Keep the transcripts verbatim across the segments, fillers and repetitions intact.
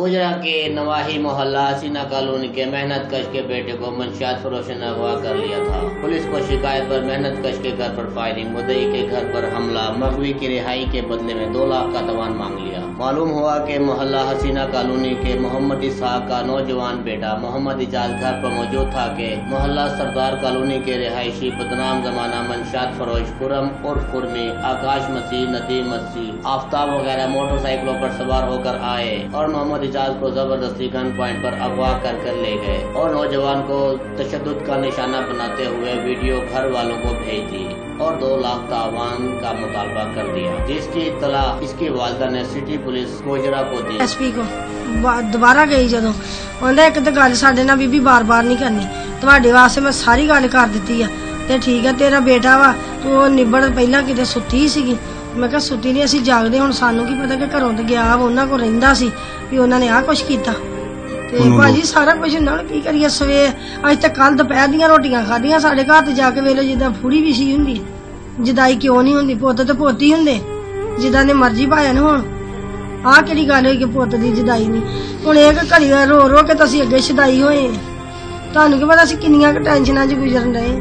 गोजरा के नवाही मोहल्ला हसीना कॉलोनी के मेहनत कश के बेटे को मंशियात फरोश ने अगवा कर लिया था। पुलिस को शिकायत पर मेहनत कश के घर पर फायरिंग, मुद्दई के घर पर हमला, मगवी की रिहाई के बदले में दो लाख का तवान मांग लिया। मालूम हुआ कि मोहल्ला हसीना कॉलोनी के मोहम्मद इसहाक का नौजवान बेटा मोहम्मद इजाज घर पर मौजूद था कि मोहल्ला सरदार कॉलोनी के रिहायशी बदनाम जमाना मंशियात फरोश खुरम और खुरमी, आकाश मसीह, नदीम मसीह, आफ्ताब वगैरह मोटरसाइकिलों पर सवार होकर आए और मोहम्मद इजाज को जबरदस्ती गन पॉइंट पर अगवा कर कर ले गए और नौजवान को तशद्दुद का निशाना बनाते हुए वीडियो घर वालों को भेज दी और दो लाख तावान का मुतालबा कर दिया, जिसकी इत्तला इसकी वालिदा ने सिटी पुलिस गोजरा को दी। एसपी को दोबारा गई जदों कहंदा एक तो गल साडे नाल बीबी बार बार नहीं करनी, तुहाडे वास्ते मैं सारी गल कर दित्ती है ते ठीक है तेरा बेटा वा तू निबड़ पहला किते सुत्ती सीगी। मैं कहा सुत्ती नहीं, असीं जागदे हुण सानू की पता कि घरों ते गया उन्हां कोल रहिंदा सी भी उन्हां ने आ कुछ कीता ते भाजी सारा कुछ हुंदा की करिए। सवेर अज तक कल दोपहर दियां रोटियां खादियां, साडे घर ते जाके वेलो जिद्दां फूड़ी विछी हुंदी, जुदाई क्यों नहीं हुंदी? पुत्त ते पोती हुंदे जिद्दां दे मर्जी भाएं हुण। आ केड़ी गल होई कि पुत्त दी जुदाई नहीं? हुण इक घड़ी रो रो के तां असीं अगे छदाई होए, तुहानू की पता असीं किन्नियां क टेंशनां च गुजरन रहे।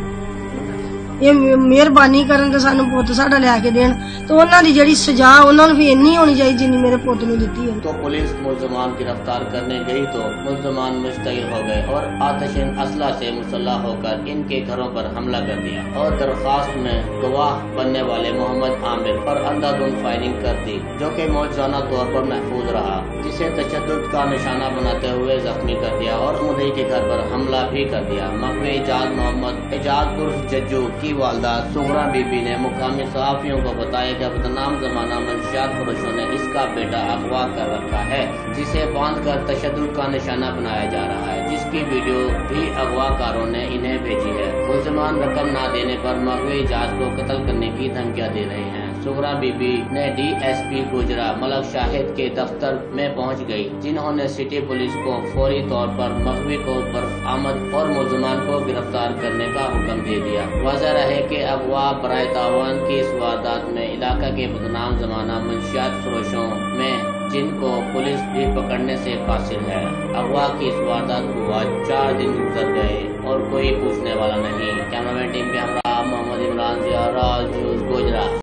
ये मेहरबानी करन ते सानू पुत्त साडा लैके देन तो उन्हां दी जेहड़ी सजा उन्हां नूं भी इन्नी होनी चाहिए जिन्नी मेरे पुत्त नूं दित्ती है। तो पुलिस मुलजमान गिरफ्तार करने गई तो मुलजमान मुश्तइल हो गए और आतिशन असला से मुसल्लह होकर इनके घरों पर हमला कर दिया और दरख्वास्त में गवाह बनने वाले मोहम्मद आमिर पर अंधाधुंध फायरिंग कर दी, जो कि मौजूदा तौर पर महफूज रहा, जिसे तशद्दुद का निशाना बनाते हुए जख्मी कर दिया और मुद्दई के घर पर हमला भी कर दिया। मगवी इजाज मोहम्मद इजाज उर्फ जज्जू की वालदा सुगरा बीबी ने मुकामी सहाफियों को बताया कि बदनाम जमाना मंशियात फरोशों ने इसका बेटा अगवा कर रखा है, जिसे बांधकर तशद्दुद का निशाना बनाया जा रहा है, जिसकी वीडियो भी अगवाकारों ने इन्हें भेजी है। मुलजमान रकम न देने पर मगवी इजाज को कत्ल करने की धमकियां दे रहे हैं। सुगरा बीबी ने डीएसपी गुजरा मलक शाहिद के दफ्तर में पहुंच गई, जिन्होंने सिटी पुलिस को फौरी तौर पर मगवी को बरामद और मुलजमान को गिरफ्तार करने का हुक्म दे दिया। वजह रहे कि अगवा बराए तावान की इस वारदात में इलाका के बदनाम जमाना मंशियात फरोशों में जिनको पुलिस भी पकड़ने से कासिर है। अगवा की इस वारदात हुआ चार दिन गुजर गए और कोई पूछने वाला नहीं। कैमरामैन टीम के हमरा मोहम्मद इमरान जिया, राज न्यूज़ गोजरा।